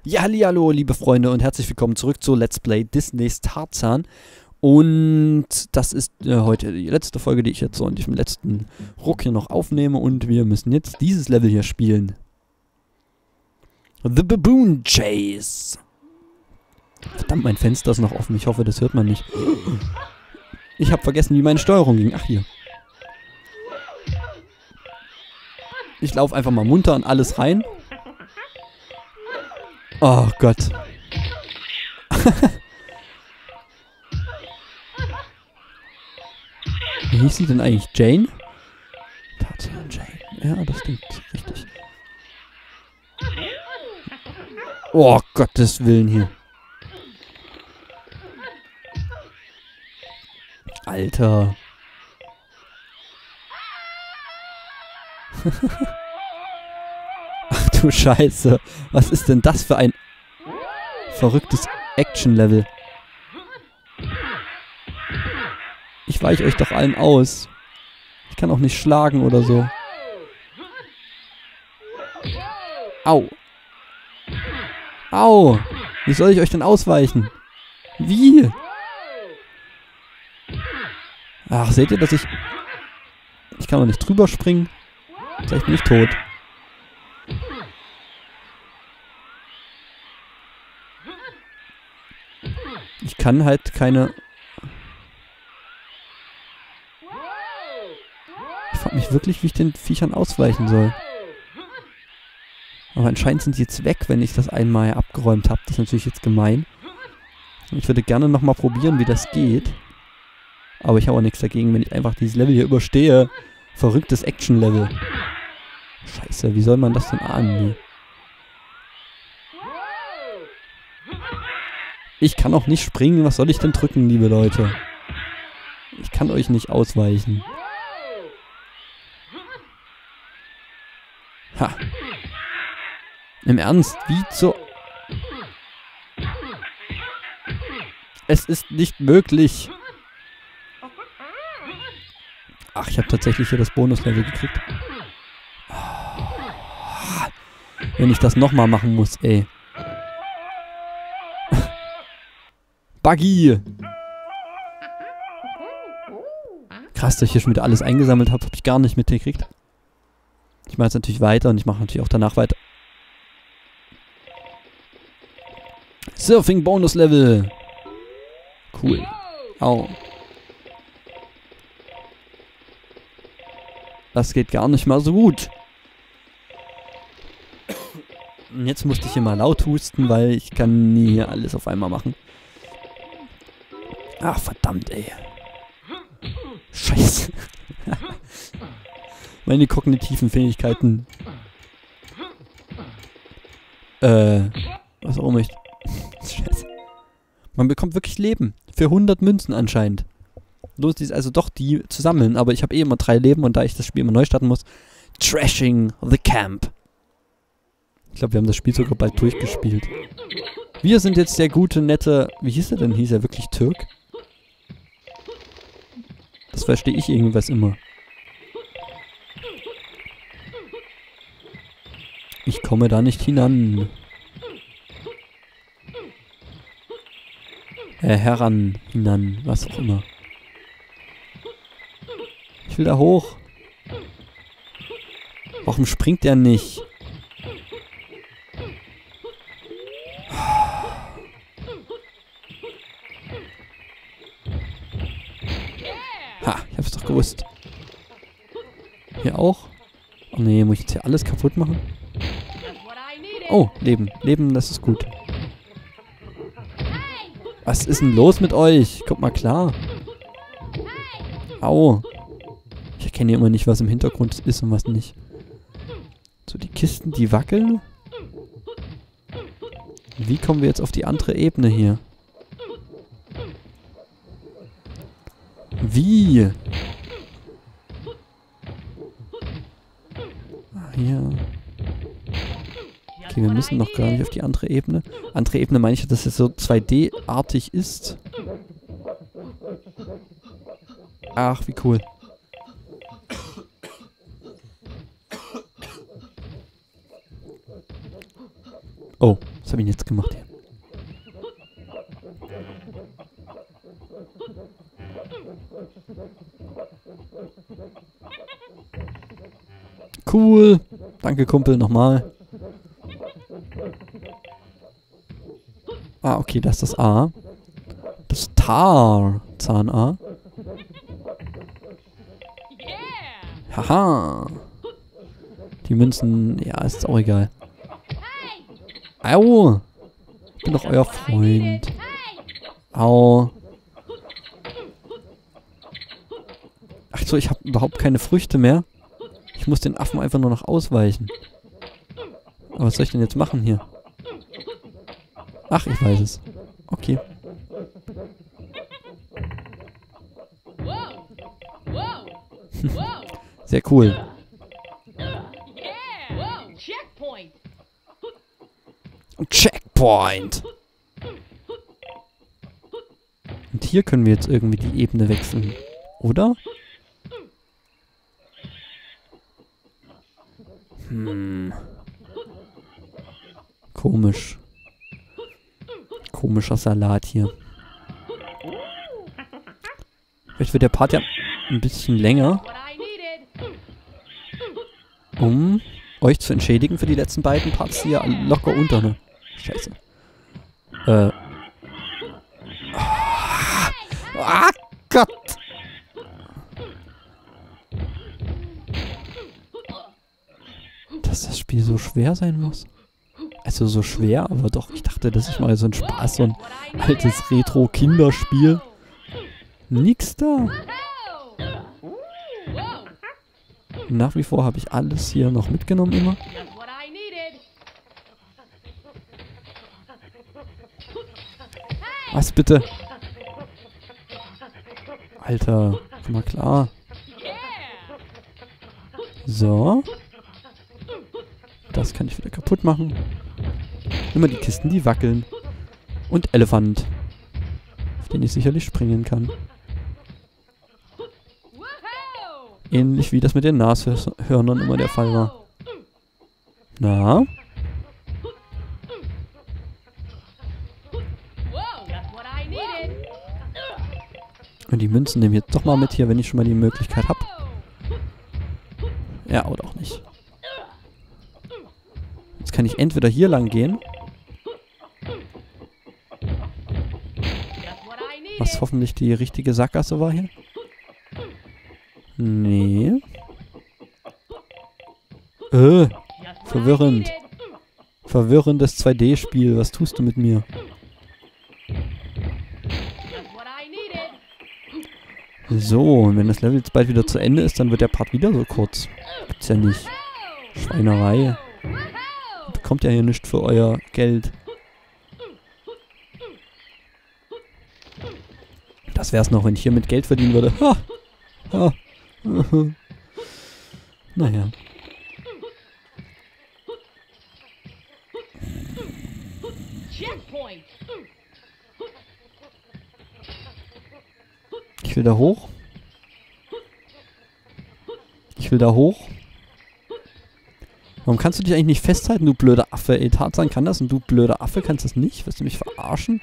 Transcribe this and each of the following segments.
Ja, hallihallo, liebe Freunde und herzlich willkommen zurück zu Let's Play Disney's Tarzan. Und das ist heute die letzte Folge, die ich jetzt so in diesem letzten Ruck hier noch aufnehme. Und wir müssen jetzt dieses Level hier spielen. The Baboon Chase. Verdammt, mein Fenster ist noch offen. Ich hoffe, das hört man nicht. Ich habe vergessen, wie meine Steuerung ging. Ach, hier. Ich laufe einfach mal munter in alles rein. Oh Gott. Wie hieß sie denn eigentlich? Jane? Tarzan Jane. Ja, das klingt richtig. Oh, Gottes Willen hier. Alter. Ach du Scheiße. Was ist denn das für ein verrücktes Action-Level? Ich weiche euch doch allen aus. Ich kann auch nicht schlagen oder so. Au. Au. Wie soll ich euch denn ausweichen? Wie? Ach, seht ihr, dass ich... Ich kann doch nicht drüber springen. Vielleicht bin ich tot. Ich kann halt keine... Ich frage mich wirklich, wie ich den Viechern ausweichen soll. Aber anscheinend sind die jetzt weg, wenn ich das einmal abgeräumt habe. Das ist natürlich jetzt gemein. Ich würde gerne nochmal probieren, wie das geht. Aber ich habe auch nichts dagegen, wenn ich einfach dieses Level hier überstehe. Verrücktes Action-Level. Scheiße, wie soll man das denn ahnen? Ich kann auch nicht springen. Was soll ich denn drücken, liebe Leute? Ich kann euch nicht ausweichen. Ha. Im Ernst? Wie zur... Es ist nicht möglich. Ach, ich habe tatsächlich hier das Bonuslevel gekriegt. Wenn ich das nochmal machen muss, ey. Buggy! Krass, dass ich hier schon wieder alles eingesammelt habe. Habe ich gar nicht mitgekriegt. Ich mache jetzt natürlich weiter und ich mache natürlich auch danach weiter. Surfing Bonus Level. Cool. Au. Das geht gar nicht mal so gut. Und jetzt musste ich hier mal laut husten, weil ich kann nie hier alles auf einmal machen. Ach, verdammt, ey. Scheiße. Meine kognitiven Fähigkeiten. Was auch immer ich... Scheiße. Man bekommt wirklich Leben. Für 100 Münzen anscheinend. Lohnt sich also doch, die zu sammeln. Aber ich habe eh immer 3 Leben und da ich das Spiel immer neu starten muss. Trashing the Camp. Ich glaube, wir haben das Spiel sogar bald durchgespielt. Wir sind jetzt der gute, nette... Wie hieß er denn? Hieß er wirklich Türk? Das verstehe ich irgendwas immer. Ich komme da nicht hinan. Heran, hinan, was auch immer. Ich will da hoch. Warum springt der nicht? Ha, ich hab's doch gewusst. Hier auch? Oh nee, muss ich jetzt hier alles kaputt machen? Oh, Leben. Leben, das ist gut. Was ist denn los mit euch? Kommt mal klar. Au. Ich erkenne ja immer nicht, was im Hintergrund ist und was nicht. So, die Kisten, die wackeln. Wie kommen wir jetzt auf die andere Ebene hier? Wie? Ah, hier. Okay, wir müssen noch gar nicht auf die andere Ebene. Andere Ebene meine ich, dass es so 2D-artig ist. Ach, wie cool. Oh, Was habe ich denn jetzt gemacht hier? Cool. Danke, Kumpel, nochmal. Ah, okay, das ist das A. Das Tar. Zahn A. Haha. Die Münzen, ja, ist auch egal. Au. Ich bin doch euer Freund. Au. Ach so, ich habe überhaupt keine Früchte mehr. Ich muss den Affen einfach nur noch ausweichen. Aber was soll ich denn jetzt machen hier? Ach, ich weiß es. Okay. Sehr cool. Checkpoint. Und hier können wir jetzt irgendwie die Ebene wechseln. Oder? Komisch. Komischer Salat hier. Vielleicht wird der Part ja ein bisschen länger. Um euch zu entschädigen für die letzten beiden Parts, die ja locker unter, ne? Scheiße. Ah, Gott! Dass das Spiel so schwer sein muss. Also so schwer, aber doch, ich dachte, das ist mal so ein Spaß, so ein altes Retro-Kinderspiel. Nix da. Nach wie vor habe ich alles hier noch mitgenommen immer. Was bitte? Alter, komm mal klar. So. Das kann ich wieder kaputt machen. Immer die Kisten, die wackeln. Und Elefant. Auf den ich sicherlich springen kann. Ähnlich wie das mit den Nashörnern immer der Fall war. Na? Und die Münzen nehme ich jetzt doch mal mit hier, wenn ich schon mal die Möglichkeit habe. Ja, oder auch nicht. Jetzt kann ich entweder hier lang gehen. Was hoffentlich die richtige Sackgasse war hier. Nee. Verwirrend. Verwirrendes 2D-Spiel. Was tust du mit mir? So, und wenn das Level jetzt bald wieder zu Ende ist, dann wird der Part wieder so kurz. Gibt's ja nicht. Schweinerei. Ihr bekommt ja hier nichts für euer Geld. Das wär's noch, wenn ich hier mit Geld verdienen würde. Ha! Ha! Naja. Ich will da hoch. Ich will da hoch. Warum kannst du dich eigentlich nicht festhalten, du blöder Affe? Ey, Tarzan kann das und du blöder Affe kannst das nicht? Willst du mich verarschen?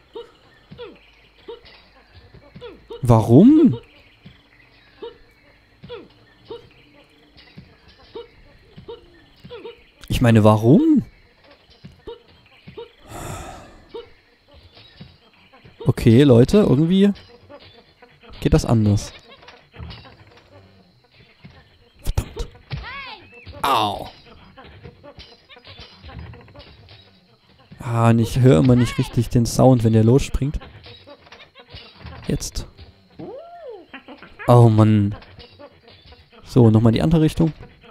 Warum? Ich meine, warum? Okay, Leute, irgendwie geht das anders. Verdammt. Au. Ah, und ich höre immer nicht richtig den Sound, wenn der losspringt. Jetzt. Oh, Mann. So, nochmal die andere Richtung.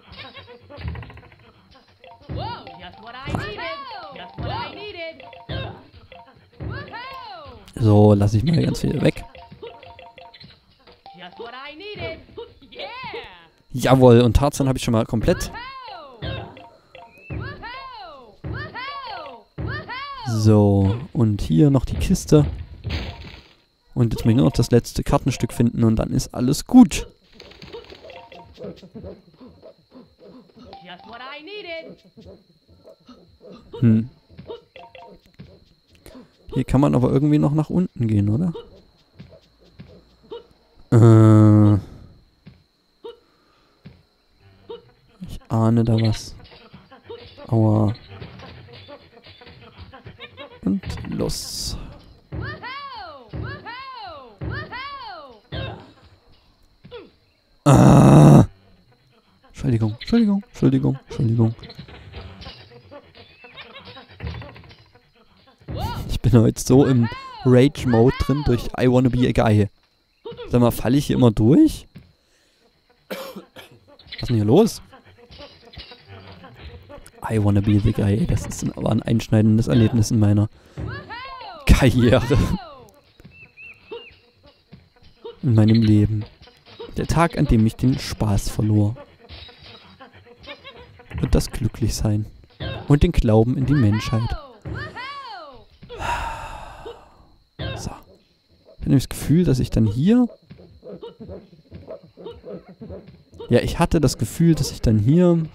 So, lasse ich mal ganz viel weg. Jawohl, und Tarzan habe ich schon mal komplett. So, und hier noch die Kiste. Und jetzt muss ich nur noch das letzte Kartenstück finden und dann ist alles gut. Hier kann man aber irgendwie noch nach unten gehen, oder? Ich ahne da was. Aua. Und los. Ah! Entschuldigung, Entschuldigung, Entschuldigung, Entschuldigung. Ich bin heute so im Rage-Mode drin durch I Wanna Be a Guy. Sag mal, falle ich hier immer durch? Was ist denn hier los? I Wanna Be the Guy. Das ist aber ein einschneidendes Erlebnis in meiner Karriere. In meinem Leben. Der Tag, an dem ich den Spaß verlor. Und das Glücklichsein. Und den Glauben in die Menschheit. So. Ich habe das Gefühl, dass ich dann hier... Ja, ich hatte das Gefühl, dass ich dann hier...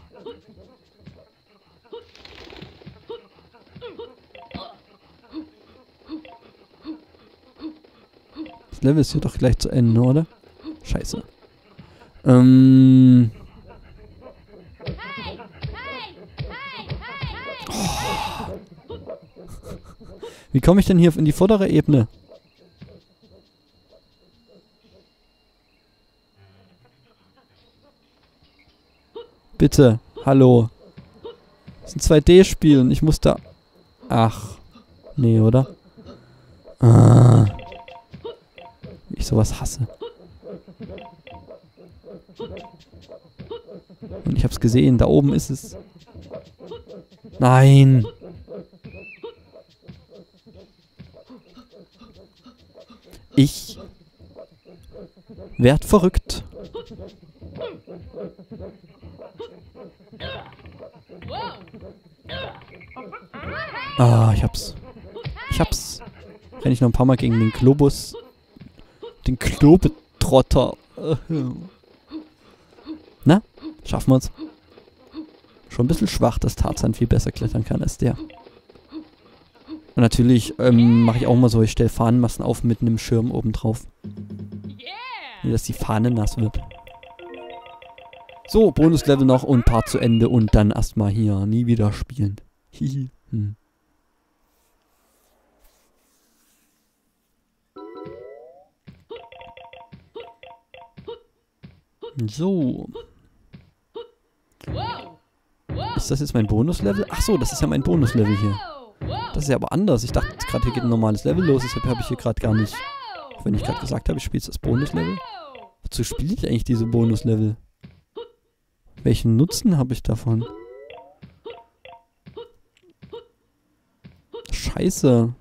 Das Level ist hier doch gleich zu Ende, oder? Scheiße. Oh. Wie komme ich denn hier in die vordere Ebene? Bitte, hallo. Das ist ein 2D-Spiel und ich muss da... Ach. Nee, oder? Ah. Wie ich sowas hasse. Und ich hab's gesehen, da oben ist es. Nein! Ich werd verrückt. Ah, ich hab's. Ich hab's. Renn ich noch ein paar Mal gegen den Globus. Den Globetrotter. Na? Schaffen wir's. Schon ein bisschen schwach, dass Tarzan viel besser klettern kann als der. Und natürlich mache ich auch mal so, ich stelle Fahnenmassen auf mit einem Schirm oben drauf. Nicht, dass die Fahne nass wird. So, Bonuslevel noch und Part zu Ende und dann erstmal hier nie wieder spielen. Hihi. So. Ist das jetzt mein Bonuslevel? Ach so, das ist ja mein Bonuslevel hier. Das ist ja aber anders. Ich dachte gerade, hier geht ein normales Level los. Deshalb habe ich hier gerade gar nicht... Auch wenn ich gerade gesagt habe, ich spiele jetzt das Bonuslevel. Wozu spiele ich eigentlich diese Bonuslevel? Welchen Nutzen habe ich davon? Scheiße.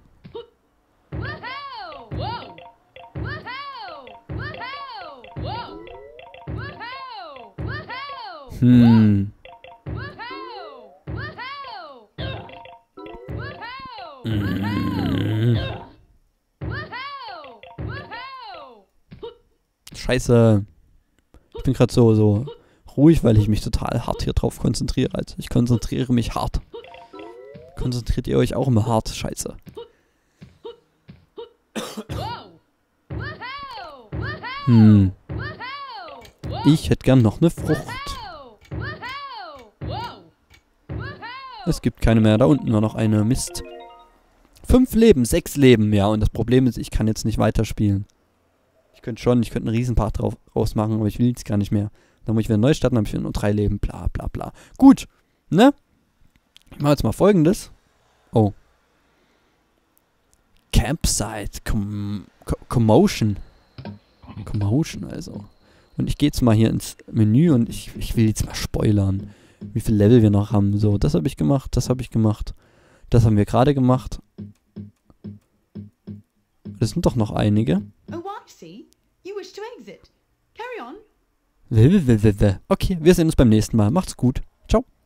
Scheiße. Ich bin gerade so ruhig, weil ich mich total hart hier drauf konzentriere. Also ich konzentriere mich hart. Konzentriert ihr euch auch immer hart? Scheiße. Ich hätte gern noch eine Frucht. Es gibt keine mehr. Da unten war noch eine. Mist. 5 Leben, 6 Leben. Ja, und das Problem ist, ich kann jetzt nicht weiterspielen. Ich könnte einen Riesenpart rausmachen, aber ich will jetzt gar nicht mehr. Dann muss ich wieder neu starten, dann habe ich wieder nur 3 Leben. Bla, bla, bla. Gut. Ne? Ich mache jetzt mal Folgendes. Oh. Campsite. Commotion. Commotion also. Und ich gehe jetzt mal hier ins Menü und ich will jetzt mal spoilern, wie viele Level wir noch haben. So, das habe ich gemacht, das habe ich gemacht. Das haben wir gerade gemacht. Das sind doch noch einige. Oh, I see. You wish to exit. Carry on. Okay, wir sehen uns beim nächsten Mal. Macht's gut. Ciao.